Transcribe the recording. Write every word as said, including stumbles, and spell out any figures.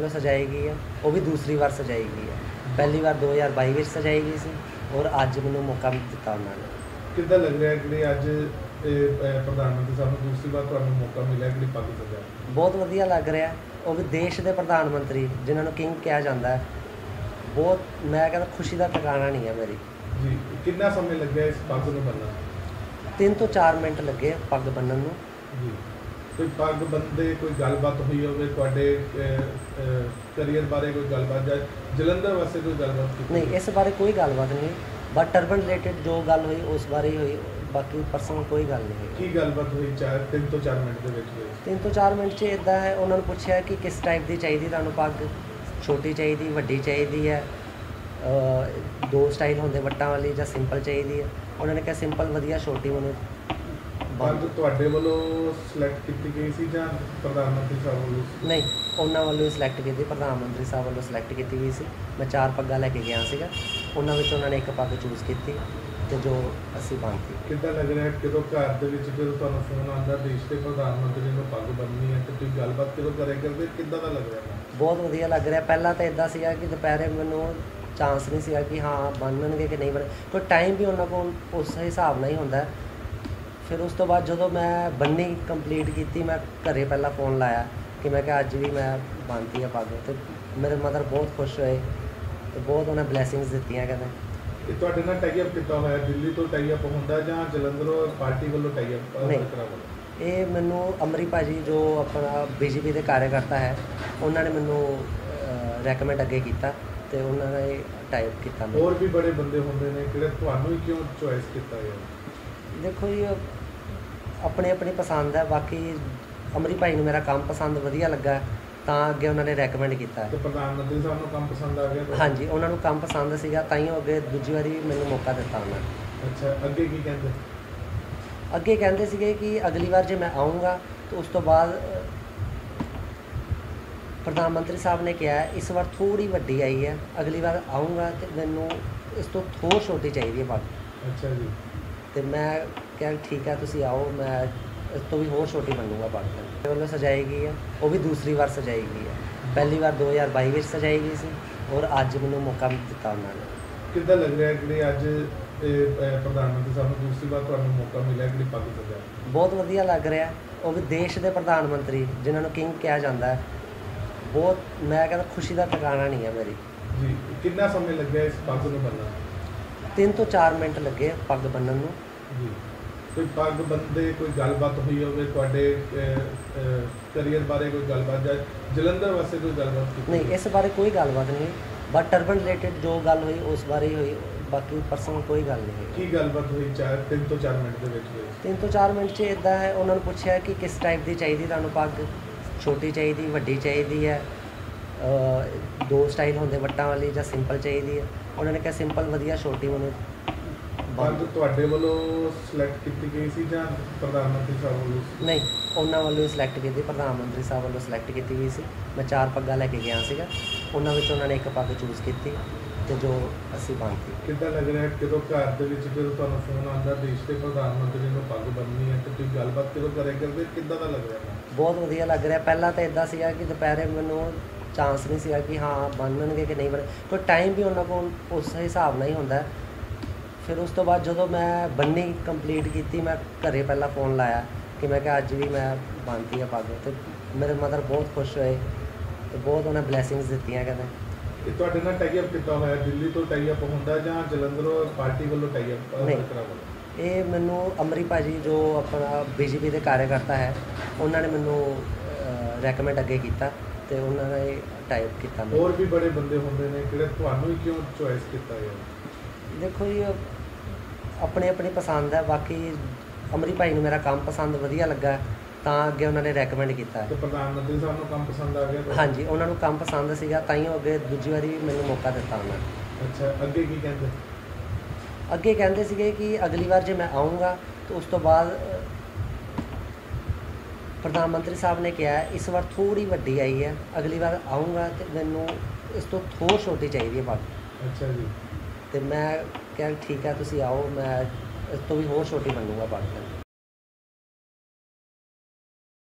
ਵੱਲੋਂ ਸਜਾਈ ਗਈ ਹੈ, ਉਹ ਵੀ ਦੂਸਰੀ ਵਾਰ ਸਜਾਈ ਗਈ ਹੈ। ਪਹਿਲੀ ਵਾਰ ਦੋ ਹਜ਼ਾਰ ਬਾਈ ਵਿੱਚ ਸਜਾਈ ਗਈ ਸੀ ਔਰ ਅੱਜ ਮੈਨੂੰ ਮੌਕਾ ਦਿੱਤਾ ਉਹਨਾਂ ਨੇ। ਕਿੱਦਾਂ ਲੱਗ ਰਿਹਾ ਕਿ ਅੱਜ ਇਹ ਅਹ, ਪ੍ਰਧਾਨ ਮੰਤਰੀ ਸਾਹਿਬ ਨੂੰ ਦੂਸਰੀ ਵਾਰ ਤੁਹਾਨੂੰ ਮੌਕਾ ਮਿਲਿਆ ਕਿ ਪੱਗ ਸਜਾ? ਬਹੁਤ ਵਧੀਆ ਲੱਗ ਰਿਹਾ, ਉਹ ਵੀ ਦੇਸ਼ ਦੇ ਪ੍ਰਧਾਨ ਮੰਤਰੀ ਜਿਨ੍ਹਾਂ ਨੂੰ ਕਿੰਗ ਕਿਹਾ ਜਾਂਦਾ ਹੈ। ਬਹੁਤ ਮੈਂ ਕਹਿੰਦਾ ਖੁਸ਼ੀ ਦਾ ਟਿਕਾਣਾ ਨਹੀਂ ਹੈ ਮੇਰੀ। ਜੀ ਕਿੰਨਾ ਸਮੇਂ ਲੱਗਿਆ ਇਸ ਪੱਗ ਨੂੰ ਬੰਨ੍ਹਣ? ਤਿੰਨ ਤੋਂ ਚਾਰ ਮਿੰਟ ਲੱਗੇ ਪੱਗ ਬੰਨ੍ਹਣ ਨੂੰ। ਜੀ ਕੋਈ ਪੱਗ ਬੰਨ੍ਹਦੇ ਕੋਈ ਗੱਲਬਾਤ ਹੋਈ ਹੋਵੇ ਤੁਹਾਡੇ ਕਰੀਅਰ ਬਾਰੇ, ਕੋਈ ਗੱਲਬਾਤ ਜਾਂ ਜਲੰਧਰ ਵਾਸਤੇ ਕੋਈ ਗੱਲਬਾਤ ਕੀਤੀ? ਨਹੀਂ, ਇਸ ਬਾਰੇ ਕੋਈ ਗੱਲਬਾਤ ਨਹੀਂ ਹੋਈ, ਬਟ ਟਰਬਨ ਰਿਲੇਟਡ ਜੋ ਗੱਲ ਹੋਈ ਉਸ ਬਾਰੇ ਹੀ ਹੋਈ, ਬਾਕੀ ਪਰਸਨਲ ਕੋਈ ਗੱਲ ਨਹੀਂ ਹੋਈ। ਕੀ ਗੱਲਬਾਤ ਹੋਈ ਚਾਰ ਤਿੰਨ ਤੋਂ ਚਾਰ ਮਿੰਟ ਦੇ ਵਿੱਚ ਹੋਈ? ਤਿੰਨ ਤੋਂ ਚਾਰ ਮਿੰਟ 'ਚ ਇੱਦਾਂ ਹੈ, ਉਹਨਾਂ ਨੂੰ ਪੁੱਛਿਆ ਕਿ ਕਿਸ ਟਾਈਪ ਦੀ ਚਾਹੀਦੀ ਤੁਹਾਨੂੰ ਪੱਗ, ਛੋਟੀ ਚਾਹੀਦੀ, ਵੱਡੀ ਚਾਹੀਦੀ ਹੈ, ਅ, ਦੋ ਸਟਾਈਲ ਹੁੰਦੇ ਵੱਟਾਂ ਵਾਲੀ ਜਾਂ ਸਿੰਪਲ ਚਾਹੀਦੀ ਹੈ। ਉਹਨਾਂ ਨੇ ਕਿਹਾ ਸਿੰਪਲ ਵਧੀਆ, ਛੋਟੀ ਮੈਨੂੰ ਪੱਗ ਤੁਹਾਡੇ ਵੱਲੋਂ ਸਿਲੈਕਟ ਕੀਤੀ ਗਈ ਸੀ ਜਾਂ ਪ੍ਰਧਾਨ ਮੰਤਰੀ ਸਾਹਿਬ ਵੱਲੋਂ? ਨਹੀਂ, ਉਹਨਾਂ ਵੱਲੋਂ ਹੀ ਸਿਲੈਕਟ ਕੀਤੀ, ਪ੍ਰਧਾਨ ਮੰਤਰੀ ਸਾਹਿਬ ਵੱਲੋਂ ਸਿਲੈਕਟ ਕੀਤੀ ਗਈ ਸੀ। ਮੈਂ ਚਾਰ ਪੱਗਾਂ ਲੈ ਕੇ ਗਿਆ ਸੀਗਾ, ਉਹਨਾਂ ਵਿੱਚ ਉਹਨਾਂ ਨੇ ਇੱਕ ਪੱਗ ਚੂਜ਼ ਕੀਤੀ ਤੇ ਜੋ ਅਸੀਂ ਬੰਨ੍ਹਤੀ। ਕਿੱਦਾਂ ਲੱਗ ਰਿਹਾ ਜਦੋਂ ਘਰ ਦੇ ਵਿੱਚ ਜਦੋਂ ਤੁਹਾਨੂੰ ਫੋਨ ਆਉਂਦਾ ਦੇਸ਼ ਦੇ ਪ੍ਰਧਾਨ ਮੰਤਰੀ ਨੂੰ ਪੱਗ ਬੰਨ੍ਹਣੀ ਹੈ ਤੇ ਤੁਸੀਂ ਗੱਲਬਾਤ ਕਿਦੋਂ ਕਰਿਆ ਕਰਦੇ, ਕਿੱਦਾਂ ਦਾ ਲੱਗ ਰਿਹਾ? ਬਹੁਤ ਵਧੀਆ ਲੱਗ ਰਿਹਾ। ਪਹਿਲਾਂ ਤਾਂ ਇੱਦਾਂ ਸੀਗਾ ਕਿ ਦੁਪਹਿਰੇ ਮੈਨੂੰ ਚਾਂਸ ਨਹੀਂ ਸੀਗਾ ਕਿ ਹਾਂ ਬੰਨਣਗੇ ਕਿ ਨਹੀਂ ਬੰਨ, ਕੋਈ ਟਾਈਮ ਵੀ ਉਹਨਾਂ ਕੋਲ ਉਸ ਹਿਸਾਬ ਨਾਲ ਹੀ ਹੁੰਦਾ। ਫਿਰ ਉਸ ਤੋਂ ਬਾਅਦ ਜਦੋਂ ਮੈਂ ਬੰਨੀ ਕੰਪਲੀਟ ਕੀਤੀ, ਮੈਂ ਘਰੇ ਪਹਿਲਾਂ ਫ਼ੋਨ ਲਾਇਆ ਕਿ ਮੈਂ ਕਿਹਾ ਅੱਜ ਵੀ ਮੈਂ ਬੰਨ੍ਹਤੀ ਆ ਪੱਗ, ਅਤੇ ਮੇਰੇ ਮਦਰ ਬਹੁਤ ਖੁਸ਼ ਹੋਏ ਅਤੇ ਬਹੁਤ ਉਹਨਾਂ ਬਲੈਸਿੰਗਸ ਦਿੱਤੀਆਂ। ਕਹਿੰਦੇ ਇਹ ਤੁਹਾਡੇ ਨਾਲ ਟਾਈ ਅਪ ਕੀਤਾ ਹੋਇਆ, ਦਿੱਲੀ ਤੋਂ ਟਾਈ ਅਪ ਹੁੰਦਾ ਜਾਂ ਜਲੰਧਰੋਂ ਪਾਰਟੀ ਵੱਲੋਂ ਟਾਈ ਅਪ? ਨਹੀਂ, ਇਹ ਮੈਨੂੰ ਅਮਰੀ ਭਾਜੀ ਜੋ ਆਪਣਾ ਬੀ ਜੇ ਪੀ ਦੇ ਕਾਰਜਕਰਤਾ ਹੈ, ਉਹਨਾਂ ਨੇ ਮੈਨੂੰ ਰੈਕਮੈਂਡ ਅੱਗੇ ਕੀਤਾ ਅਤੇ ਉਹਨਾਂ ਨੇ ਟਾਈਪ ਕੀਤਾ। ਹੋਰ ਵੀ ਬੜੇ ਬੰਦੇ ਹੁੰਦੇ ਨੇ ਕਿਹੜੇ ਤੁਹਾਨੂੰ ਹੀ ਕਿਉਂ ਚੋਇਸ ਕੀਤਾ ਹੈ? ਦੇਖੋ ਜੀ, ਆਪਣੀ ਆਪਣੀ ਪਸੰਦ ਹੈ। ਬਾਕੀ ਅਮਰੀ ਭਾਈ ਨੂੰ ਮੇਰਾ ਕੰਮ ਪਸੰਦ ਵਧੀਆ ਲੱਗਾ ਤਾਂ ਅੱਗੇ ਉਹਨਾਂ ਨੇ ਰੈਕਮੈਂਡ ਕੀਤਾ। ਤੇ ਪ੍ਰਧਾਨ ਮੰਤਰੀ ਸਾਹਿਬ ਨੂੰ ਕੰਮ ਪਸੰਦ ਆ ਗਿਆ? ਹਾਂਜੀ, ਉਹਨਾਂ ਨੂੰ ਕੰਮ ਪਸੰਦ ਸੀਗਾ ਤਾਂ ਹੀ ਉਹ ਅੱਗੇ ਦੂਜੀ ਵਾਰੀ ਮੈਨੂੰ ਮੌਕਾ ਦਿੱਤਾ ਉਹਨਾਂ ਨੇ। ਅੱਛਾ, ਅੱਗੇ ਕੀ ਕਹਿੰਦੇ? ਅੱਗੇ ਕਹਿੰਦੇ ਸੀਗੇ ਕਿ ਅਗਲੀ ਵਾਰ ਜੇ ਮੈਂ ਆਊਂਗਾ ਤਾਂ ਉਸ ਤੋਂ ਬਾਅਦ ਪ੍ਰਧਾਨ ਮੰਤਰੀ ਸਾਹਿਬ ਨੇ ਕਿਹਾ ਇਸ ਵਾਰ ਥੋੜ੍ਹੀ ਵੱਡੀ ਆਈ ਹੈ, ਅਗਲੀ ਵਾਰ ਆਊਂਗਾ ਅਤੇ ਮੈਨੂੰ ਇਸ ਤੋਂ ਥੋੜ੍ਹੀ ਛੋਟੀ ਚਾਹੀਦੀ ਹੈ ਪੱਗ। ਅੱਛਾ ਜੀ। ਅਤੇ ਮੈਂ ਕਿਹਾ ਠੀਕ ਹੈ ਤੁਸੀਂ ਆਓ, ਮੈਂ ਇਸ ਤੋਂ ਵੀ ਹੋਰ ਛੋਟੀ ਬਣੂੰਗਾ ਪੱਗ। ਮੇਰੇ ਵੱਲੋਂ ਸਜਾਈ ਗਈ ਹੈ, ਉਹ ਵੀ ਦੂਸਰੀ ਵਾਰ ਸਜਾਈ ਗਈ ਹੈ। ਪਹਿਲੀ ਵਾਰ ਦੋ ਹਜ਼ਾਰ ਬਾਈ ਵਿੱਚ ਸਜਾਈ ਗਈ ਸੀ ਔਰ ਅੱਜ ਮੈਨੂੰ ਮੌਕਾ ਦਿੱਤਾ ਉਹਨਾਂ ਨੇ। ਕਿੱਦਾਂ ਲੱਗ ਰਿਹਾ ਕਿ ਅੱਜ ਇਹ ਪ੍ਰਧਾਨ ਮੰਤਰੀ ਸਾਹਿਬ ਨੂੰ ਦੂਸਰੀ ਵਾਰ ਤੁਹਾਨੂੰ ਮੌਕਾ ਮਿਲਿਆ ਕਿ ਪੱਗ ਸਜਾ? ਬਹੁਤ ਵਧੀਆ ਲੱਗ ਰਿਹਾ, ਉਹ ਵੀ ਦੇਸ਼ ਦੇ ਪ੍ਰਧਾਨ ਮੰਤਰੀ ਜਿਨ੍ਹਾਂ ਨੂੰ ਕਿੰਗ ਕਿਹਾ ਜਾਂਦਾ ਹੈ। ਬਹੁਤ ਮੈਂ ਕਹਿੰਦਾ ਖੁਸ਼ੀ ਦਾ ਟਿਕਾਣਾ ਨਹੀਂ ਹੈ ਮੇਰੀ। ਜੀ ਕਿੰਨਾ ਸਮੇਂ ਲੱਗਿਆ ਇਸ ਪੱਗ ਨੂੰ ਬੰਨ੍ਹਣ? ਤਿੰਨ ਤੋਂ ਚਾਰ ਮਿੰਟ ਲੱਗੇ ਪੱਗ ਬੰਨ੍ਹਣ ਨੂੰ। ਜੀ ਕੋਈ ਪੱਗ ਬੰਨ੍ਹਦੇ ਕੋਈ ਗੱਲਬਾਤ ਹੋਈ ਹੋਵੇ ਤੁਹਾਡੇ ਕਰੀਅਰ ਬਾਰੇ, ਕੋਈ ਗੱਲਬਾਤ ਜਾਂ ਜਲੰਧਰ ਵਾਸਤੇ ਕੋਈ ਗੱਲਬਾਤ ਕੀਤੀ? ਨਹੀਂ, ਇਸ ਬਾਰੇ ਕੋਈ ਗੱਲਬਾਤ ਨਹੀਂ ਹੋਈ, ਬਟ ਟਰਬਨ ਰਿਲੇਟਡ ਜੋ ਗੱਲ ਹੋਈ ਉਸ ਬਾਰੇ ਹੀ ਹੋਈ, ਬਾਕੀ ਪਰਸਨਲ ਕੋਈ ਗੱਲ ਨਹੀਂ ਹੋਈ। ਕੀ ਗੱਲਬਾਤ ਹੋਈ ਚਾਰ ਤਿੰਨ ਤੋਂ ਚਾਰ ਮਿੰਟ ਦੇ ਵਿੱਚ ਹੋਈ? ਤਿੰਨ ਤੋਂ ਚਾਰ ਮਿੰਟ 'ਚ ਇੱਦਾਂ ਹੈ, ਉਹਨਾਂ ਨੂੰ ਪੁੱਛਿਆ ਕਿ ਕਿਸ ਟਾਈਪ ਦੀ ਚਾਹੀਦੀ ਤੁਹਾਨੂੰ ਪੱਗ, ਛੋਟੀ ਚਾਹੀਦੀ, ਵੱਡੀ ਚਾਹੀਦੀ ਹੈ, ਅ, ਦੋ ਸਟਾਈਲ ਹੁੰਦੇ ਵੱਟਾਂ ਵਾਲੀ ਜਾਂ ਸਿੰਪਲ ਚਾਹੀਦੀ ਹੈ। ਉਹਨਾਂ ਨੇ ਕਿਹਾ ਸਿੰਪਲ ਵਧੀਆ, ਛੋਟੀ ਮੈਨੂੰ ਪੱਗ ਤੁਹਾਡੇ ਵੱਲੋਂ ਸਿਲੈਕਟ ਕੀਤੀ ਗਈ ਸੀ ਜਾਂ ਪ੍ਰਧਾਨ ਮੰਤਰੀ ਸਾਹਿਬ ਵੱਲੋਂ? ਨਹੀਂ, ਉਹਨਾਂ ਵੱਲੋਂ ਹੀ ਸਿਲੈਕਟ ਕੀਤੀ, ਪ੍ਰਧਾਨ ਮੰਤਰੀ ਸਾਹਿਬ ਵੱਲੋਂ ਸਿਲੈਕਟ ਕੀਤੀ ਗਈ ਸੀ। ਮੈਂ ਚਾਰ ਪੱਗਾਂ ਲੈ ਕੇ ਗਿਆ ਸੀਗਾ, ਉਹਨਾਂ ਵਿੱਚ ਉਹਨਾਂ ਨੇ ਇੱਕ ਪੱਗ ਚੂਜ਼ ਕੀਤੀ ਤੇ ਜੋ ਅਸੀਂ ਬੰਨ੍ਹਤੀ। ਕਿੱਦਾਂ ਲੱਗ ਰਿਹਾ ਜਦੋਂ ਘਰ ਦੇ ਵਿੱਚ ਜਦੋਂ ਤੁਹਾਨੂੰ ਫੋਨ ਆਉਂਦਾ ਦੇਸ਼ ਦੇ ਪ੍ਰਧਾਨ ਮੰਤਰੀ ਨੂੰ ਪੱਗ ਬੰਨ੍ਹਣੀ ਹੈ ਤੇ ਤੁਸੀਂ ਗੱਲਬਾਤ ਕਿਦੋਂ ਕਰਿਆ ਕਰਦੇ, ਕਿੱਦਾਂ ਦਾ ਲੱਗ ਰਿਹਾ? ਬਹੁਤ ਵਧੀਆ ਲੱਗ ਰਿਹਾ। ਪਹਿਲਾਂ ਤਾਂ ਇੱਦਾਂ ਸੀਗਾ ਕਿ ਦੁਪਹਿਰੇ ਮੈਨੂੰ ਚਾਂਸ ਨਹੀਂ ਸੀਗਾ ਕਿ ਹਾਂ ਬੰਨ੍ਹਣਗੇ ਕਿ ਨਹੀਂ ਬੰਨ, ਕੋਈ ਟਾਈਮ ਵੀ ਉਹਨਾਂ ਕੋਲ ਉਸ ਹਿਸਾਬ ਨਾਲ ਹੀ ਹੁੰਦਾ। ਫਿਰ ਉਸ ਤੋਂ ਬਾਅਦ ਜਦੋਂ ਮੈਂ ਬੰਨੀ ਕੰਪਲੀਟ ਕੀਤੀ, ਮੈਂ ਘਰੇ ਪਹਿਲਾਂ ਫ਼ੋਨ ਲਾਇਆ ਕਿ ਮੈਂ ਕਿਹਾ ਅੱਜ ਵੀ ਮੈਂ ਬੰਨ੍ਹਤੀ ਆ ਪੱਗ, ਅਤੇ ਮੇਰੇ ਮਦਰ ਬਹੁਤ ਖੁਸ਼ ਹੋਏ ਅਤੇ ਬਹੁਤ ਉਹਨਾਂ ਬਲੈਸਿੰਗਸ ਦਿੱਤੀਆਂ। ਕਹਿੰਦੇ ਇਹ ਤੁਹਾਡੇ ਨਾਲ ਟਾਈ ਅਪ ਕੀਤਾ ਹੋਇਆ, ਦਿੱਲੀ ਤੋਂ ਟਾਈ ਅਪ ਹੁੰਦਾ ਜਾਂ ਜਲੰਧਰੋਂ ਪਾਰਟੀ ਵੱਲੋਂ ਟਾਈ ਅਪ? ਨਹੀਂ, ਇਹ ਮੈਨੂੰ ਅਮਰੀ ਭਾਜੀ ਜੋ ਆਪਣਾ ਬੀ ਜੇ ਪੀ ਦੇ ਕਾਰਜਕਰਤਾ ਹੈ, ਉਹਨਾਂ ਨੇ ਮੈਨੂੰ ਰੈਕਮੈਂਡ ਅੱਗੇ ਕੀਤਾ ਅਤੇ ਉਹਨਾਂ ਨੇ ਟਾਈਪ ਕੀਤਾ। ਹੋਰ ਵੀ ਬੜੇ ਬੰਦੇ ਹੁੰਦੇ ਨੇ ਕਿਹੜੇ ਤੁਹਾਨੂੰ ਹੀ ਕਿਉਂ ਚੋਇਸ ਕੀਤਾ ਹੈ? ਦੇਖੋ ਜੀ, ਆਪਣੀ ਆਪਣੀ ਪਸੰਦ ਹੈ। ਬਾਕੀ ਅਮਰੀ ਭਾਈ ਨੂੰ ਮੇਰਾ ਕੰਮ ਪਸੰਦ ਵਧੀਆ ਲੱਗਾ ਤਾਂ ਅੱਗੇ ਉਹਨਾਂ ਨੇ ਰੈਕਮੈਂਡ ਕੀਤਾ। ਤੇ ਪ੍ਰਧਾਨ ਮੰਤਰੀ ਸਾਹਿਬ ਨੂੰ ਕੰਮ ਪਸੰਦ ਆ ਗਿਆ? ਹਾਂਜੀ, ਉਹਨਾਂ ਨੂੰ ਕੰਮ ਪਸੰਦ ਸੀਗਾ ਤਾਂ ਹੀ ਉਹ ਅੱਗੇ ਦੂਜੀ ਵਾਰੀ ਮੈਨੂੰ ਮੌਕਾ ਦਿੱਤਾ ਉਹਨਾਂ ਨੇ। ਅੱਛਾ, ਅੱਗੇ ਕੀ ਕਹਿੰਦੇ? ਅੱਗੇ ਕਹਿੰਦੇ ਸੀਗੇ ਕਿ ਅਗਲੀ ਵਾਰ ਜੇ ਮੈਂ ਆਊਂਗਾ ਤਾਂ ਉਸ ਤੋਂ ਬਾਅਦ ਪ੍ਰਧਾਨ ਮੰਤਰੀ ਸਾਹਿਬ ਨੇ ਕਿਹਾ ਇਸ ਵਾਰ ਥੋੜ੍ਹੀ ਵੱਡੀ ਆਈ ਹੈ, ਅਗਲੀ ਵਾਰ ਆਊਂਗਾ ਅਤੇ ਮੈਨੂੰ ਇਸ ਤੋਂ ਥੋੜ੍ਹੀ ਛੋਟੀ ਚਾਹੀਦੀ ਹੈ ਪੱਗ। ਅੱਛਾ ਜੀ। ਅਤੇ ਮੈਂ ਕਿਹਾ ਠੀਕ ਹੈ ਤੁਸੀਂ ਆਓ, ਮੈਂ ਇਸ ਤੋਂ ਵੀ ਹੋਰ ਛੋਟੀ ਬਣੂੰਗਾ ਪੱਗ।